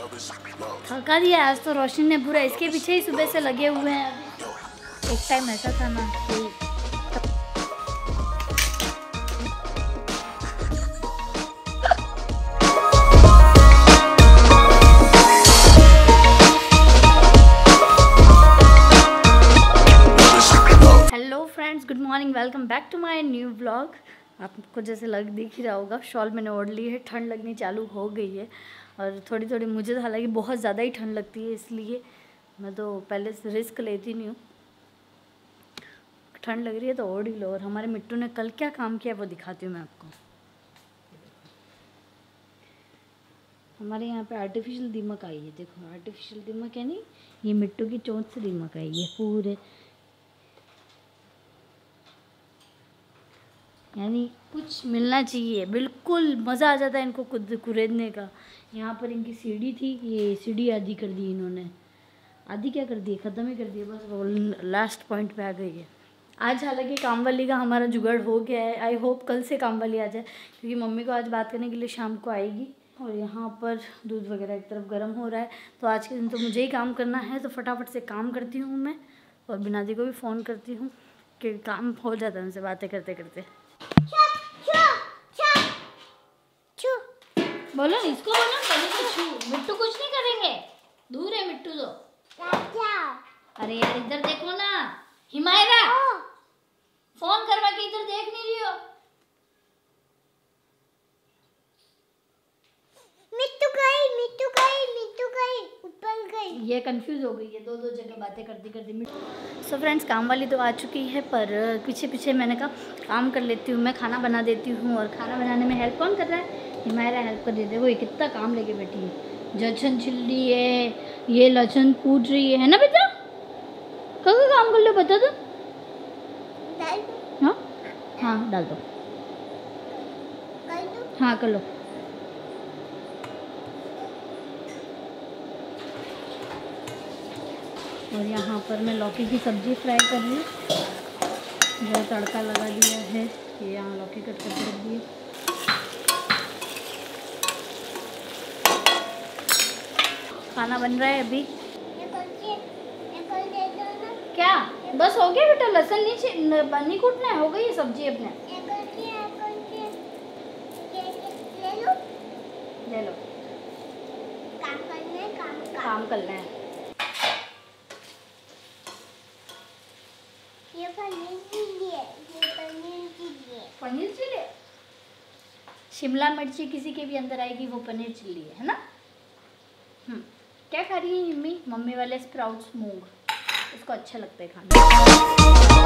थका दिया आज तो रोशनी ने पूरा, इसके पीछे ही सुबह से लगे हुए हैं। एक टाइम ऐसा था ना कि hello friends, good morning, welcome back to my new vlog. आपको जैसे दिख ही रहा होगा, शॉल मैंने ओढ़ ली है, ठंड लगनी चालू हो गई है। और थोड़ी थोड़ी मुझे तो हालांकि बहुत ज़्यादा ही ठंड लगती है, इसलिए मैं तो पहले से रिस्क लेती नहीं हूँ। ठंड लग रही है तो ओढ़ ही लो। और हमारे मिट्टू ने कल क्या काम किया वो दिखाती हूँ मैं आपको। हमारे यहाँ पे आर्टिफिशियल दीमक आई है, देखो आर्टिफिशियल दीमक है नहीं, ये मिट्टू की चोंच से दीमक आई है पूरे, यानी कुछ मिलना चाहिए, बिल्कुल मज़ा आ जाता है इनको खुद कुरेदने का। यहाँ पर इनकी सीढ़ी थी, ये सीढ़ी आधी कर दी इन्होंने, आधी क्या कर दी, ख़त्म ही कर दी, बस वो लास्ट पॉइंट पे आ गई है। आज हालांकि काम वाली का हमारा जुगाड़ हो गया है, आई होप कल से काम वाली आ जाए, क्योंकि मम्मी को आज बात करने के लिए शाम को आएगी। और यहाँ पर दूध वगैरह एक तरफ गर्म हो रहा है, तो आज के दिन तो मुझे ही काम करना है, तो फटाफट से काम करती हूँ मैं। और बिनादी को भी फ़ोन करती हूँ कि काम हो जाता है उनसे बातें करते करते। बोलो इसको, बोलो कभी तो छू। मिट्टू कुछ नहीं करेंगे, दूर है मिट्टू तो। अरे यार इधर देखो ना, हिमायरा फोन करवा के इधर देख नहीं रही हो। मिट्टू गई ऊपर गई, ये कंफ्यूज हो गई है, दो जगह बातें करती करती। सो फ्रेंड्स, काम वाली तो आ चुकी है, पर पीछे पीछे मैंने कहा काम कर लेती हूँ, मैं खाना बना देती हूँ। और खाना बनाने में हेल्प कौन कर रहा है, हिमायरा हेल्प कर देते। वो ये कितना काम लेके बैठी है, जछन छिल रही है, ये लहसुन कूट रही है ना बेटा। कब काम कर लो बता दो। हाँ हाँ डाल दो, हाँ कर लो। और यहाँ पर मैं लौकी की सब्ज़ी फ्राई कर रही हूँ, जो तड़का लगा दिया है, ये यहाँ लौकी कट करके रख दिए। खाना बन रहा है अभी। क्या बस हो गया बेटा, लहसुन नहीं कूटना है, हो गई है सब्जी अपने। ले लो, काम करना है। पनीर चिल्ली, शिमला मिर्ची किसी के भी अंदर आएगी वो पनीर चिल्ली है ना। क्या खा रही है मम्मी? मम्मी वाले स्प्राउट्स, मूंग, इसको अच्छा लगता है खाना।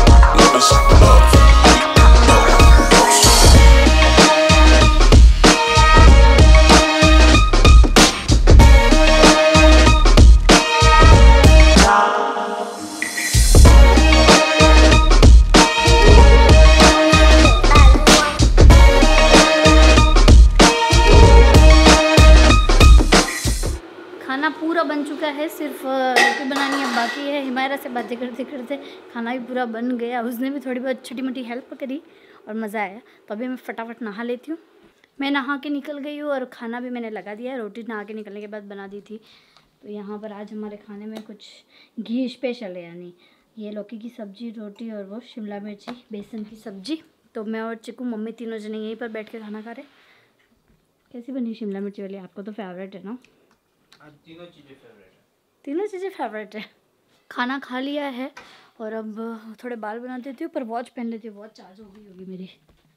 खाना पूरा बन चुका है, सिर्फ रोटी बनानी है बाकी है। हिमायरा से बातें करते करते खाना भी पूरा बन गया, उसने भी थोड़ी बहुत छोटी मोटी हेल्प करी और मज़ा आया। तो अभी मैं फटाफट नहा लेती हूँ। मैं नहा के निकल गई हूँ और खाना भी मैंने लगा दिया है, रोटी नहा के निकलने के बाद बना दी थी। तो यहाँ पर आज हमारे खाने में कुछ घी स्पेशल है, यानी ये लौकी की सब्ज़ी, रोटी और वो शिमला मिर्ची बेसन की सब्ज़ी। तो मैं और चिकू मम्मी तीनों जने यहीं पर बैठ के खाना खा रहे। कैसी बनी शिमला मिर्ची वाली? आपको तो फेवरेट है ना? तीनों चीज़ें फेवरेट है। तीनों चीज़ें फेवरेट है। खाना खा लिया है और अब थोड़े बाल बना देती हूँ, पर वॉच पहन लेती हूँ, वॉच चार्ज हो गई होगी मेरी।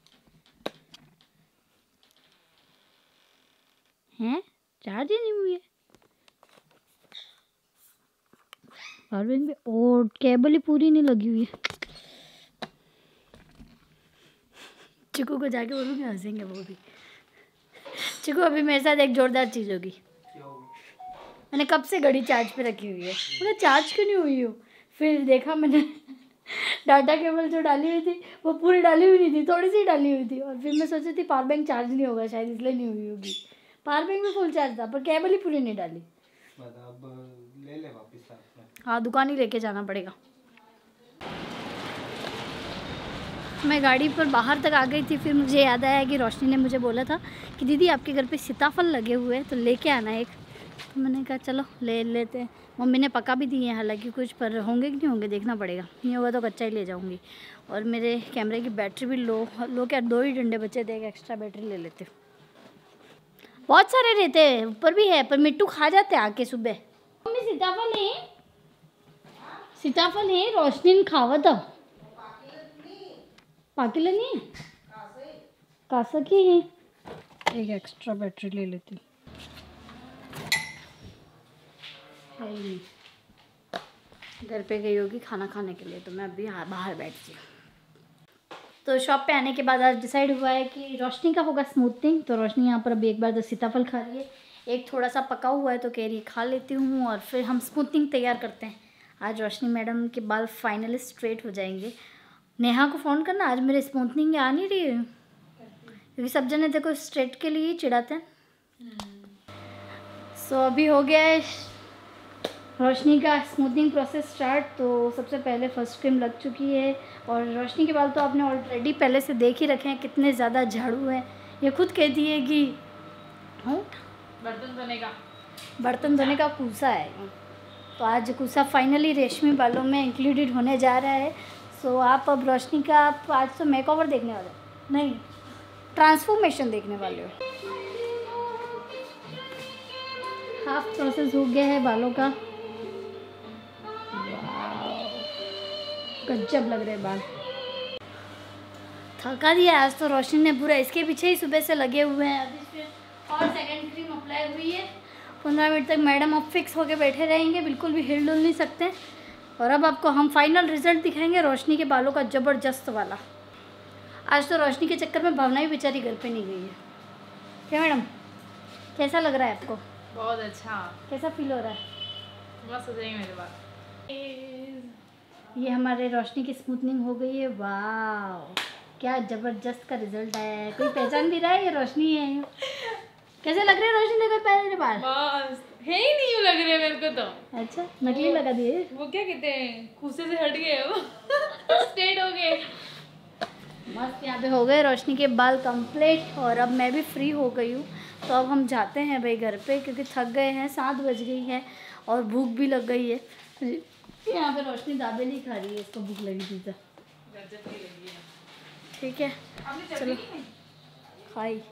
हैं चार्ज ही नहीं हुई है पावर बैंक में, और केबल ही पूरी नहीं लगी हुई है। चिकू को जाके बोलूँगी, हंसेंगे वो भी। चिकू अभी मेरे साथ एक जोरदार चीज़ होगी। मैंने कब से घड़ी चार्ज पे रखी हुई है, मतलब चार्ज क्यों नहीं हुई हो। फिर देखा मैंने डाटा केबल जो डाली हुई थी वो पूरी डाली हुई नहीं थी, थोड़ी सी डाली हुई थी। और फिर मैं सोची थी पावर बैंक चार्ज नहीं होगा शायद, इसलिए नहीं हुई होगी। पावर बैंक में फुल चार्ज था, पर केबल ही पूरी नहीं डाली। अब ले ले वापस साथ में। हाँ, दुकान ही लेके जाना पड़ेगा। मैं गाड़ी पर बाहर तक आ गई थी, फिर मुझे याद आया कि रोशनी ने मुझे बोला था कि दीदी आपके घर पे सीताफल लगे हुए हैं तो लेके आना एक। तो मैंने कहा चलो ले लेते हैं। मम्मी ने पका भी दिए हैं हालांकि कुछ, पर होंगे कि नहीं होंगे देखना पड़ेगा, नहीं होगा तो कच्चा ही ले जाऊंगी। और मेरे कैमरे की बैटरी भी लो क्या 2 ही डंडे बचे थे, एक एक्स्ट्रा बैटरी ले लेते। बहुत सारे रहते हैं, ऊपर भी है पर मिट्टू खा जाते हैं आके सुबह। मम्मी सीताफल है रोशनी खावत पाकिल नहीं कासा की है। एक एक्स्ट्रा बैटरी ले लेती है ही नहीं, घर पे गई होगी खाना खाने के लिए, तो मैं अभी बाहर बैठती हूँ। तो शॉप पे आने के बाद आज डिसाइड हुआ है कि रोशनी का होगा स्मूथनिंग। तो रोशनी यहाँ पर अभी एक बार तो सीताफल खा रही है, एक थोड़ा सा पका हुआ है तो कह रही है खा लेती हूँ, और फिर हम स्मूथनिंग तैयार करते हैं। आज रोशनी मैडम के बाल फाइनली स्ट्रेट हो जाएंगे। नेहा को फ़ोन करना, आज मेरे स्मूथनिंग आ नहीं रही है क्योंकि सब जने देखो स्ट्रेट के लिए ही चिढ़ाते हैं। सो अभी हो गया है रोशनी का स्मूथनिंग प्रोसेस स्टार्ट। तो सबसे पहले फर्स्ट क्रीम लग चुकी है, और रोशनी के बाल तो आपने ऑलरेडी पहले से देख ही रखे हैं कितने ज़्यादा झाड़ू हैं। ये खुद कहती है कि बर्तन धोने का कूसा है। तो आज कूसा फाइनली रेशमी बालों में इंक्लूडेड होने जा रहा है। सो आप अब रोशनी का आज तो मेकओवर देखने वाले हो, नहीं ट्रांसफॉर्मेशन देखने वाले हो। हाफ प्रोसेस हो गया है बालों का। गजब लग रहे बाल, थका दिया आज तो रोशनी ने पूरा। इसके पीछे ही सुबह से लगे हुए हैं। अभी फिर और सेकंड क्रीम अप्लाई हुई है। 15 मिनट तक मैडम अब फिक्स होके बैठे रहेंगे, बिल्कुल भी हिल डुल नहीं सकते। और अब आपको हम फाइनल रिजल्ट दिखाएंगे रोशनी के बालों का, ज़बरदस्त वाला। आज तो रोशनी के चक्कर में भावना भी बेचारी घर पे नहीं गई है। क्या मैडम, कैसा लग रहा है आपको? बहुत अच्छा। कैसा फील हो रहा है? मस्त हो जाएगी मेरे बाल। ये हमारे रोशनी की स्मूथनिंग हो गई है। वाह क्या ज़बरदस्त का रिजल्ट आया है। कोई पहचान भी रहा है ये रोशनी है? कैसे लग रहे हैं रोशनी के पहले बाल? मस्त है ही नहीं लग रहे मेरे को तो। अच्छा नकली लगा दिए? वो क्या कहते हैं, खूसे से हट गए वो स्ट्रेट हो गए। मस्त यहाँ पे हो गए रोशनी के बाल कंप्लीट। और अब मैं भी फ्री हो गई हूँ, तो अब हम जाते हैं भाई घर पे, क्योंकि थक गए हैं, 7 बज गई है और भूख भी लग गई है। यहाँ पे रोशनी दाबेली खा रही है, इसको भूख लगी थी तो। ठीक है चलो खाई।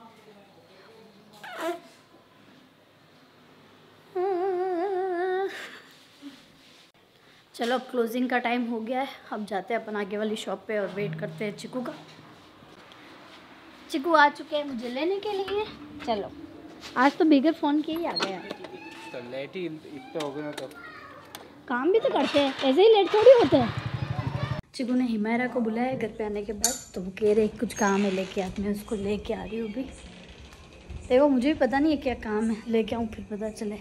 चलो क्लोजिंग का टाइम हो गया है, अब जाते हैं अपन आगे वाली शॉप पे और वेट करते हैं चिकू का। चिकू आ चुके हैं मुझे लेने के लिए। चलो आज तो बिगर फ़ोन के ही आ गया। तो लेट ही इतना हो गया तो काम भी तो करते हैं, ऐसे ही लेट थोड़ी होते हैं। चिकू ने हिमायरा को बुलाया घर पे आने के बाद, तो वो कह रहे कुछ काम है लेके आ। मैं उसको लेके आ रही हूँ भी। देखो मुझे भी पता नहीं है क्या काम है, लेके आऊँ फिर पता चले।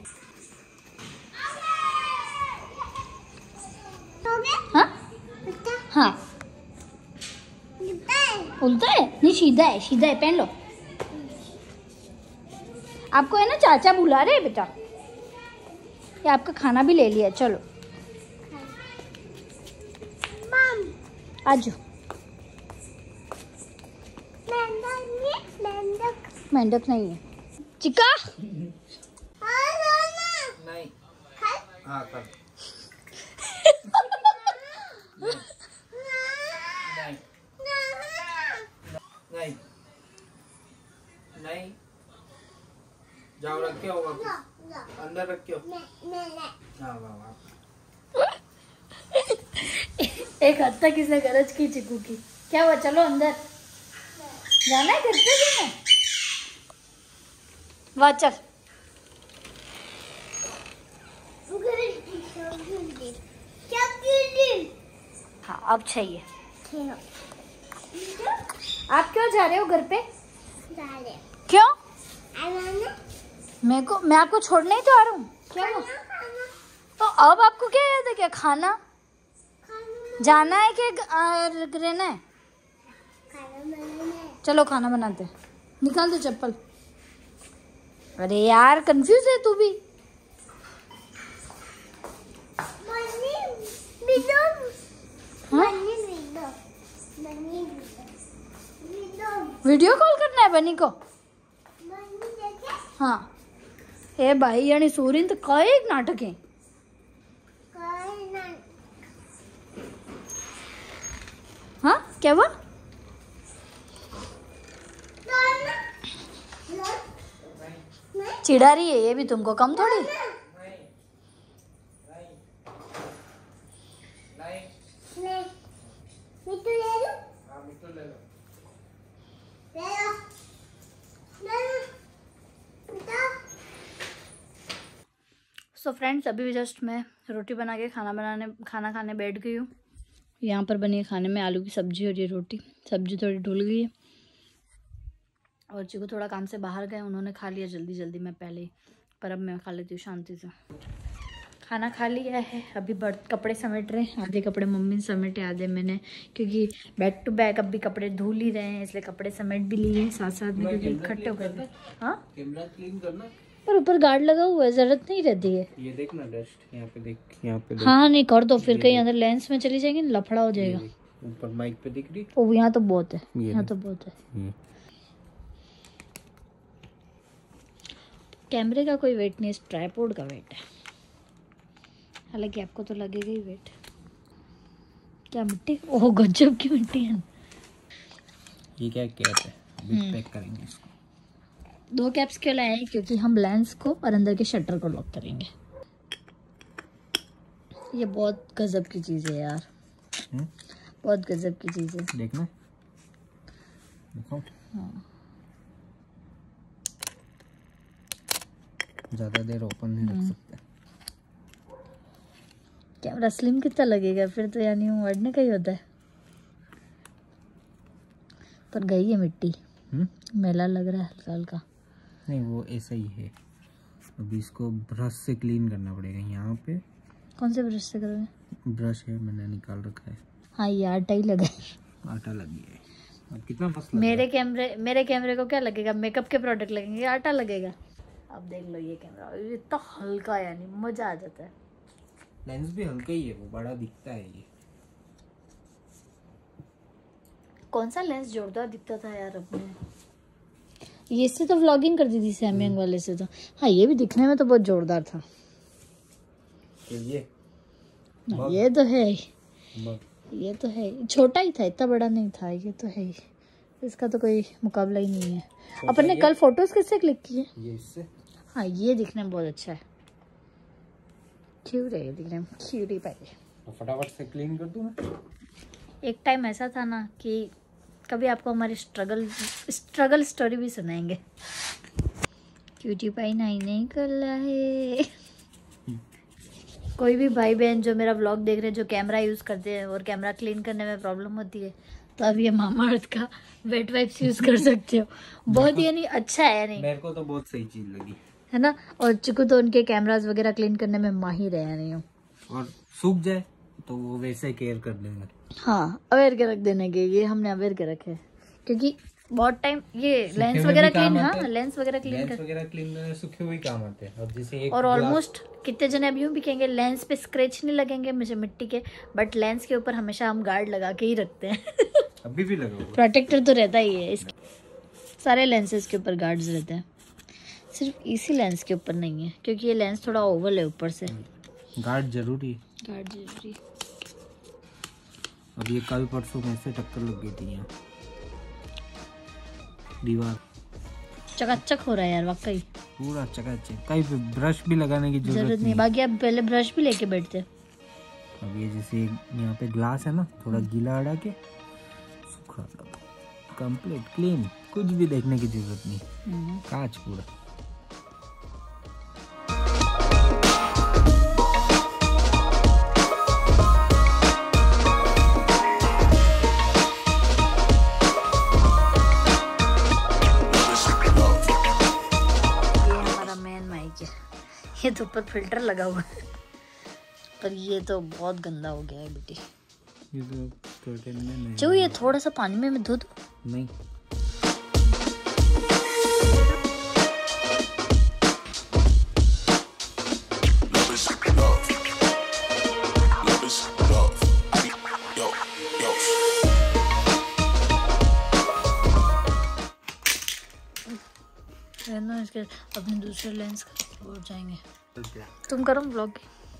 हाँ हाँ उल्टा है नहीं, सीधा है, सीधा है, पहन लो। आपको है ना चाचा बुला रहे हैं बेटा। ये आपका खाना भी ले लिया, चलो आज मेंढक नहीं है चिका। नहीं हाँ कर नहीं नहीं जाओ रख के होगा अंदर रख के हाँ वाह। एक हद तक इसे गरज की चिकू की। क्या हुआ, चलो अंदर जाना है, घर पे जाना है। वाह चल। हाँ अब चाहिए। आप क्यों जा रहे हो घर पे? क्यों? मैं आपको छोड़ने ही तो आ रहा हूँ। क्या हुआ? तो अब आपको क्या याद है? क्या खाना जाना है कि रहना है? चलो खाना बनाते हैं। निकाल दो चप्पल। अरे यार कंफ्यूज है तू भी। हाँ? वीडियो कॉल करना है बनी को? हाँ हे भाई आणि सोरीन तर काय एक नाटक आहे. हाँ क्या हुआ? चिढ़ा रही है ये भी तुमको, कम थोड़ी. सो फ्रेंड्स, अभी भी जस्ट मैं रोटी बना के खाना खाने बैठ गई हूँ. यहाँ पर बनी है खाने में आलू की सब्जी और ये रोटी. सब्जी थोड़ी ढुल गई है और चिकू थोड़ा काम से बाहर गए, उन्होंने खा लिया जल्दी जल्दी, मैं पहले ही, पर अब मैं खा लेती हूँ शांति से. खाना खा लिया है, अभी कपड़े समेट रहे हैं. आधे कपड़े मम्मी ने समेटे, आधे मैंने, क्योंकि बैक टू बैक अब भी कपड़े धुल ही रहे हैं, इसलिए कपड़े समेट भी लिए साथ साथ में, क्योंकि इकट्ठे हो गए. हाँ कैमरा क्लीन करना, पर ऊपर गार्ड लगा हुआ है, जरूरत नहीं रहती है. ये देख ना डस्ट, यहाँ पे देख, यहाँ पे देख. हाँ नहीं कर दो, फिर कहीं अंदर लेंस में चली जाएगी ना, लफड़ा हो जाएगा. ऊपर माइक पे दिख रही. ओ यहाँ तो बहुत है, यहाँ तो बहुत है. कैमरे का कोई वेट नहीं है, ट्राइपॉड का वेट है. हालांकि आपको तो लगेगा ही वेट. क्या मिट्टी, ओह गजब की मिट्टी है. ये क्या कैप है, अभी पैक करेंगे इसको. 2 कैप्स क्यों लाए हैं? क्योंकि हम लेंस को और अंदर के शटर को लॉक करेंगे. ये बहुत गजब की चीज़ है यार. बहुत गजब की चीज़ है. देखना, देखो. हाँ. ज़्यादा देर ओपन नहीं रख सकते. कैमरा स्लिम कितना लगेगा फिर तो, यानी वो बढ़ने का ही होता है. पर गई है मिट्टी, मैला लग रहा है हल्का हल्का. नहीं वो ऐसा ही है. अभी इसको ब्रश से क्लीन करना पड़ेगा. यहाँ पे कौन से ब्रश से करोगे? ब्रश है, मैंने निकाल रखा है. हाँ ये आटा ही लगा है. आटा लग गया है. अब कितना मस्त लग मेरे कैमरे को क्या लगेगा? मेकअप के प्रोडक्ट लगेंगे, आटा लगेगा. अब देख लो ये कैमरा इतना हल्का है, यानी मजा आ जाता है. लेंस भी हल्का ही है, वो बड़ा दिखता है. ये कौन सा लेंस जोरदार दिखता था यार अपने. ये से तो व्लॉगिंग करती थी सैमसंग वाले से तो. हाँ ये भी दिखने में तो बहुत जोरदार था. ये तो है, ये तो है. छोटा ही था, इतना बड़ा नहीं था. ये तो है, इसका तो कोई मुकाबला ही नहीं है. अपन ने कल फोटोज किससे क्लिक किए? ये इससे. हाँ ये दिखने में बहुत अच्छा है. क्यूट है ये दिखने में, क्यूट ही पाई. फटाफट से क्लीन कर दूं मैं. एक टाइम ऐसा था ना कि कभी आपको हमारी स्ट्रगल स्टोरी भी सुनाएंगे. क्यूटी पाई नहीं कर रहा है. कोई भी भाई बहन जो मेरा व्लॉग देख रहे हैं, जो कैमरा यूज़ करते हैं और कैमरा क्लीन करने में प्रॉब्लम होती है, तो अब ये मामा अर्थ का वेट वाइप्स यूज़ कर सकते हो. बहुत ही यानी अच्छा है. यानी मेरे को तो बहुत सही चीज लगी है ना. और चिकू तो उनके कैमरास वगैरह क्लीन करने में माहिर है. नहीं हो और सूख जाए तो वो वैसे केयर कर देंगे. हाँ अवेयर के रख देने के, ये हमने अवेयर के रखे, क्योंकि बहुत टाइम ये लेंस वगैरह क्लीन. हाँ लेंस वगैरह क्लीन करने सूखे हुए काम आते हैं. अब जैसे एक और ऑलमोस्ट कितने जने अब यूँ भी कहेंगे लेंस पे स्क्रैच नहीं लगेंगे मुझे मिट्टी के, बट लेंस के ऊपर हमेशा हम गार्ड लगा के ही रखते हैं. अभी भी लगा हुआ प्रोटेक्टर तो रहता ही है. इसके सारे लेंसेज के ऊपर गार्ड्स रहते हैं, सिर्फ इसी लेंस के ऊपर नहीं है, क्योंकि ये लेंस थोड़ा ओवल है ऊपर से. गार्ड जरूरी. गार्ड जरूरी. अब ये कल परसों में से टक्कर लग गई थी यहाँ दीवार. चकाचक हो रहा है यार वाकई. पूरा चकाचक. कहीं पे ब्रश भी लगाने की जरूरत नहीं. बाकी आप पहले ब्रश भी लेके बैठते. अब ये जैसे यहाँ पे ग्लास है ना, थोड़ा गीला अड़ा के सूखा कंप्लीट क्लीन. कुछ भी देखने की जरूरत नहीं. कांच पूरा. ये तो ऊपर फिल्टर लगा हुआ है, पर ये तो बहुत गंदा हो गया है बेटी. ये तो कर्टन में नहीं. चलो ये थोड़ा सा पानी में मैं धो दूं. नहीं. इसके अपने दूसरे लेंस का हो जाएंगे। तुम करो ब्लॉग।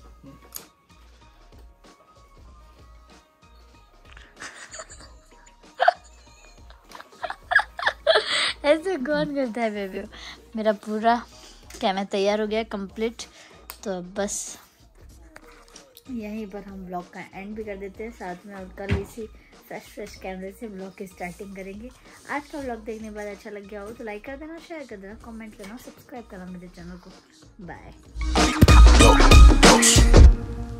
ऐसे कौन करता है बेबी। मेरा पूरा कैमरा तैयार हो गया कंप्लीट, तो बस यहीं पर हम ब्लॉग का एंड भी कर देते हैं साथ में, और कल इसी फ्रेश कैमरे से ब्लॉग की स्टार्टिंग करेंगे। आज का ब्लॉग देखने के बाद अच्छा लग गया हो तो लाइक कर देना, शेयर कर देना, कमेंट करना, सब्सक्राइब करना मेरे चैनल को। बाय।